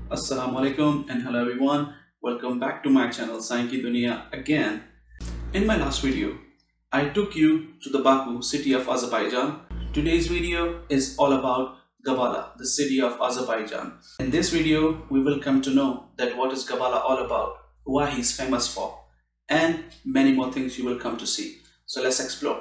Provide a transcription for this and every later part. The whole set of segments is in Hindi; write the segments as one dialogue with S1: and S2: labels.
S1: Assalamu alaikum and hello everyone. Welcome back to my channel Science Ki Duniya again. In my last video, I took you to the Baku city of Azerbaijan. Today's video is all about Gabala, the city of Azerbaijan. In this video, we will come to know that what is Gabala all about, why he is famous for, and many more things you will come to see. So let's explore.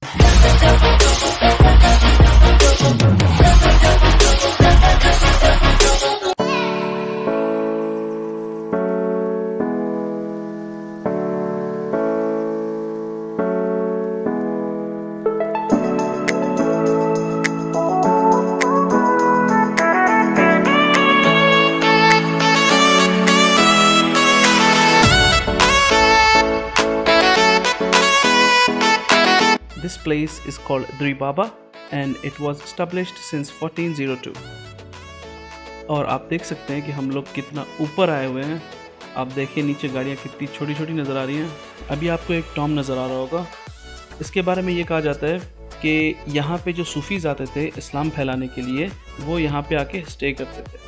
S1: This place is called Dribaba and it was established since 1402. और आप देख सकते हैं कि हम लोग कितना ऊपर आए हुए हैं। आप देखिए नीचे गाड़ियाँ कितनी छोटी छोटी नज़र आ रही हैं। अभी आपको एक टॉम नज़र आ रहा होगा। इसके बारे में ये कहा जाता है कि यहाँ पे जो सूफीज़ आते थे इस्लाम फैलाने के लिए, वो यहाँ पे आके स्टे करते थे।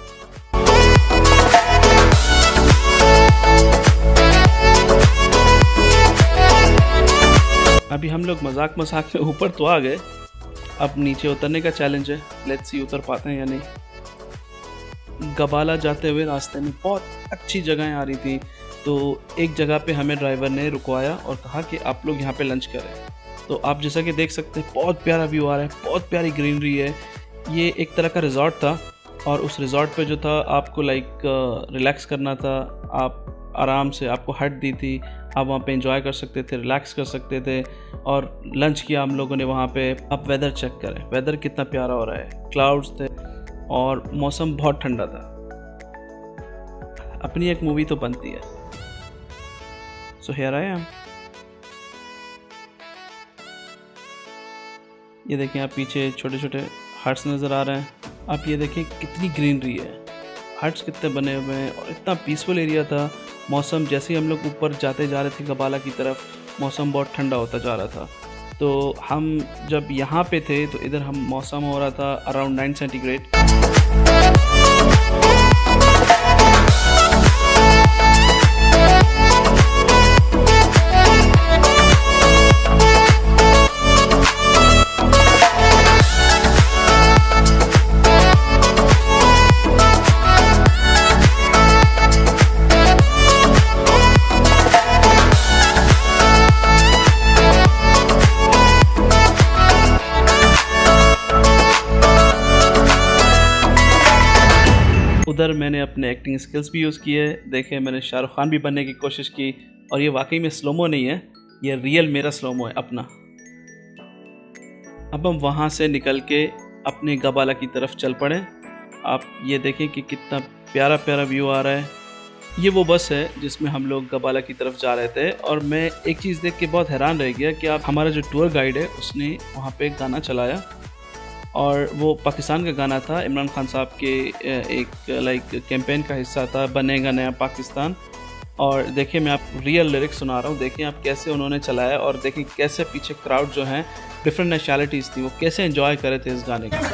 S1: अभी हम लोग मजाक में ऊपर तो आ गए, अब नीचे उतरने का चैलेंज है। लेट्स सी उतर पाते हैं या नहीं। गबाला जाते हुए रास्ते में बहुत अच्छी जगहें आ रही थी, तो एक जगह पे हमें ड्राइवर ने रुकवाया और कहा कि आप लोग यहाँ पे लंच करें। तो आप जैसा कि देख सकते हैं बहुत प्यारा व्यू आ रहा है, बहुत प्यारी ग्रीनरी है। ये एक तरह का रिजॉर्ट था और उस रिजॉर्ट पे जो था आपको रिलैक्स करना था। आप आराम से, आपको हट दी थी, आप वहाँ पे एंजॉय कर सकते थे, रिलैक्स कर सकते थे और लंच किया हम लोगों ने वहाँ पे। आप वेदर चेक करें, वेदर कितना प्यारा हो रहा है। क्लाउड्स थे और मौसम बहुत ठंडा था। अपनी एक मूवी तो बनती है। So here I am. ये देखें आप पीछे छोटे छोटे हट्स नज़र आ रहे हैं। आप ये देखें कितनी ग्रीनरी है, हट्स कितने बने हुए हैं और इतना पीसफुल एरिया था। मौसम जैसे ही हम लोग ऊपर जाते जा रहे थे गबाला की तरफ, मौसम बहुत ठंडा होता जा रहा था। तो हम जब यहाँ पे थे तो इधर हम मौसम हो रहा था अराउंड 9 सेंटीग्रेड। उधर मैंने अपने एक्टिंग स्किल्स भी यूज़ किए। देखे मैंने शाहरुख खान भी बनने की कोशिश की और ये वाकई में स्लोमो नहीं है, ये रियल मेरा स्लोमो है अपना। अब हम वहाँ से निकल के अपने गबाला की तरफ चल पड़े। आप ये देखें कि कितना प्यारा प्यारा व्यू आ रहा है। ये वो बस है जिसमें हम लोग गबाला की तरफ जा रहे थे और मैं एक चीज़ देख के बहुत हैरान रह गया कि आप हमारा जो टूर गाइड है उसने वहाँ पे गाना चलाया और वो पाकिस्तान का गाना था। इमरान खान साहब के एक कैंपेन का हिस्सा था, बनेगा नया पाकिस्तान। और देखिए मैं आप रियल लिरिक्स सुना रहा हूँ, देखें आप कैसे उन्होंने चलाया और देखें कैसे पीछे क्राउड जो हैं डिफरेंट नेशनैलिटीज़ थी, वो कैसे एंजॉय करे थे इस गाने को।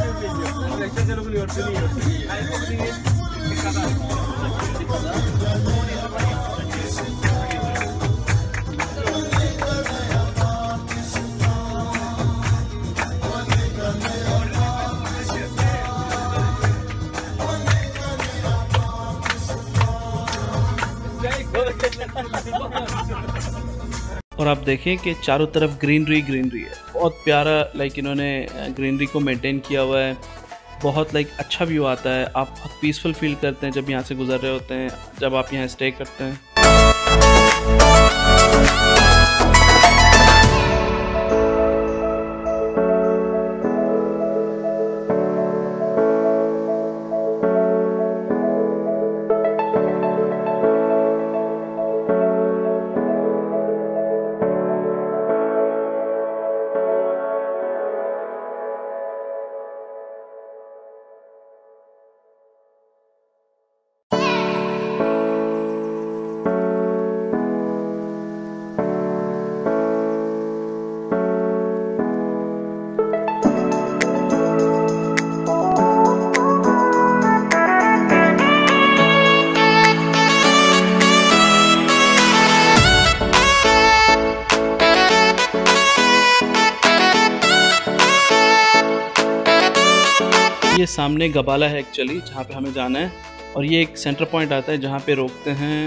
S1: और आप देखें कि चारों तरफ ग्रीनरी ग्रीनरी है, बहुत प्यारा इन्होंने ग्रीनरी को मेंटेन किया हुआ है। बहुत अच्छा व्यू आता है, आप बहुत पीसफुल फील करते हैं जब यहाँ से गुजर रहे होते हैं, जब आप यहाँ स्टे करते हैं। सामने गबाला है एक्चुअली, जहाँ पे हमें जाना है, और ये एक सेंटर पॉइंट आता है जहाँ पे रोकते हैं।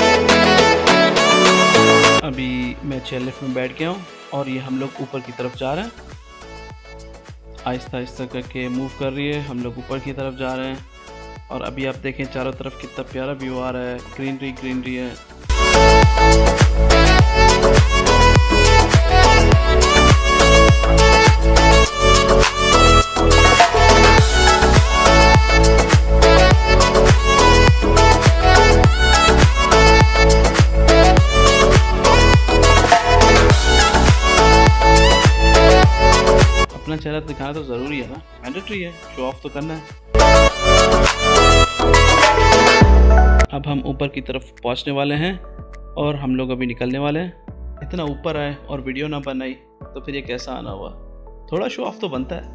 S1: अभी मैं चेयर लिफ्ट में बैठ गया हूँ और ये हम लोग ऊपर की तरफ जा रहे हैं। आहिस्ता आहिस्ता करके मूव कर रही है, हम लोग ऊपर की तरफ जा रहे हैं। और अभी आप देखें चारों तरफ कितना प्यारा व्यू आ रहा है, ग्रीनरी ग्रीनरी है। अपना चेहरा दिखाना तो ज़रूरी है ना, मैंडेटरी है, शो ऑफ तो करना है। अब हम ऊपर की तरफ पहुंचने वाले हैं और हम लोग अभी निकलने वाले हैं। इतना ऊपर आए और वीडियो ना बनाई तो फिर ये कैसा आना हुआ, थोड़ा शो ऑफ तो बनता है।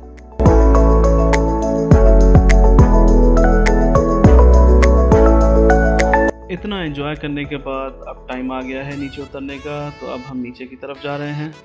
S1: इतना एंजॉय करने के बाद अब टाइम आ गया है नीचे उतरने का, तो अब हम नीचे की तरफ जा रहे हैं।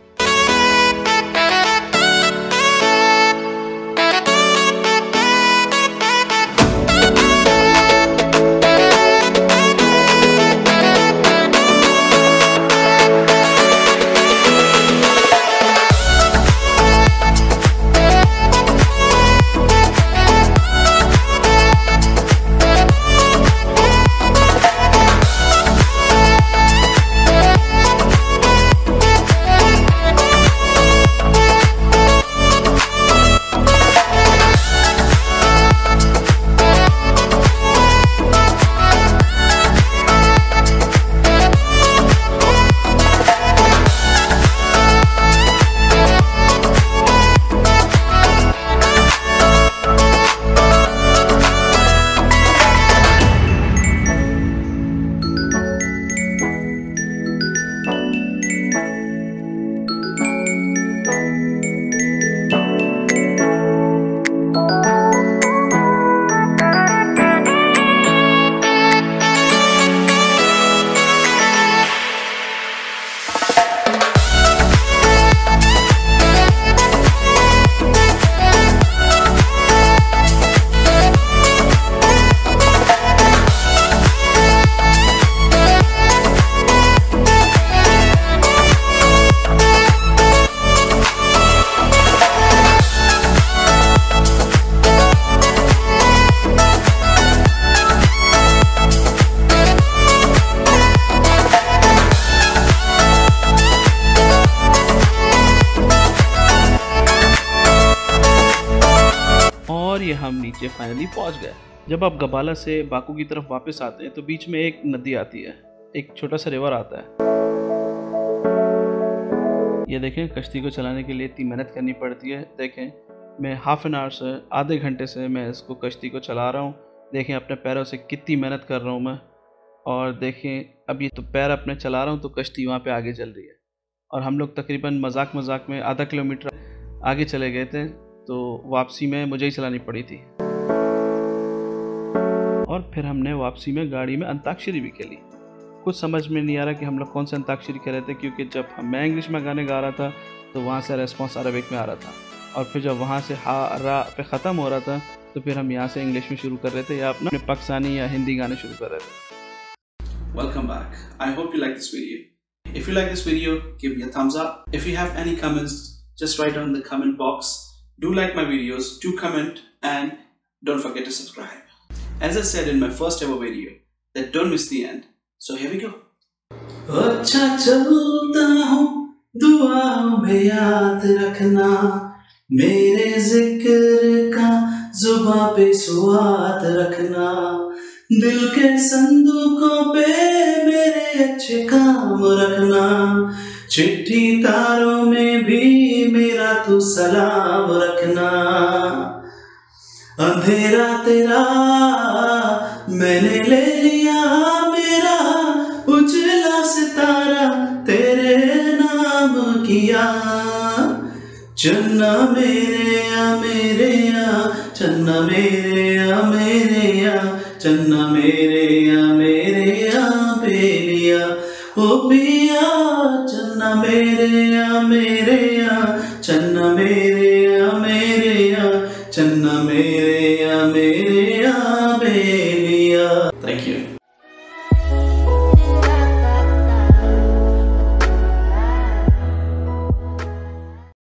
S1: और ये हम नीचे फाइनली पहुंच गए। जब आप गबाला से बाकू की तरफ वापस आते हैं तो बीच में एक नदी आती है, एक छोटा सा रिवर आता है। ये देखें, कश्ती को चलाने के लिए इतनी मेहनत करनी पड़ती है। देखें, मैं हाफ एन आवर से, आधे घंटे से मैं इसको कश्ती को चला रहा हूँ। देखें अपने पैरों से कितनी मेहनत कर रहा हूँ मैं। और देखें अभी तो पैर अपने चला रहा हूँ तो कश्ती वहाँ पे आगे चल रही है। और हम लोग तकरीबन मजाक मजाक में आधा किलोमीटर आगे चले गए थे, तो वापसी में मुझे ही चलानी पड़ी थी। और फिर हमने वापसी में गाड़ी में अंताक्षरी भी खेली। कुछ समझ में नहीं आ रहा कि हम लोग कौन से अंताक्षरी खेल रहे थे, क्योंकि जब मैं इंग्लिश में गाने गा रहा था तो वहाँ से रेस्पॉन्स अरबिक में आ रहा था, और फिर जब वहाँ से हा रा पे ख़त्म हो रहा था तो फिर हम यहाँ से इंग्लिश में शुरू कर रहे थे या अपने पाकिस्तानी या हिंदी गाने शुरू कर रहे थे।
S2: Welcome back. I hope you like this video. If you like this video, give me a thumbs up. If you have any comments, just write down in the comment box. Do like my videos, do comment, and don't forget to subscribe. As I said in my first ever video, that don't miss the end. So here we go. अच्छा चलता हूँ, दुआओं में याद रखना, मेरे जिक्र का जुबां पे स्वाद रखना, दिल के संदूकों पे मेरे अच्छे काम रखना, चिट्ठी तारों में भी मेरा तू सलाम रखना, अंधेरा तेरा मैंने ले लिया, मेरा उजला सितारा तेरे नाम किया, चन्ना मेरे या चन्ना मेरे या चन्ना मेरे या बेलिया ओ पिया, चन्ना मेरे या चन्ना मेरे या चन्ना मेरे या में